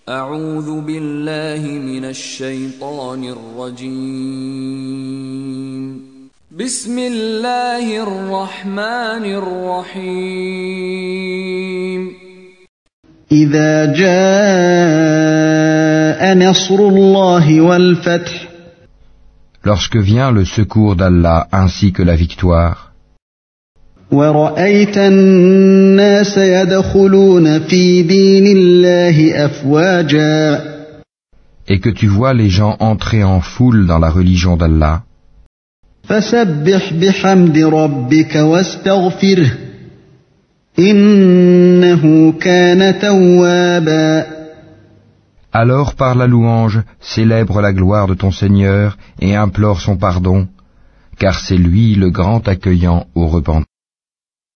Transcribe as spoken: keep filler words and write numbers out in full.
أعوذ بالله من الشيطان الرجيم بسم الله الرحمن الرحيم إذا جاء نصر الله والفتح Lorsque vient le secours d'Allah ainsi que la victoire, ورأيت الناس يدخلون في دين الله أفواجا et que tu vois les gens entrer en foule dans la religion d'Allah, فسبح بحمد ربك واستغفره إنه كان توابا. alors par la louange célèbre la gloire de ton Seigneur et implore son pardon, car c'est lui le grand accueillant au repentir.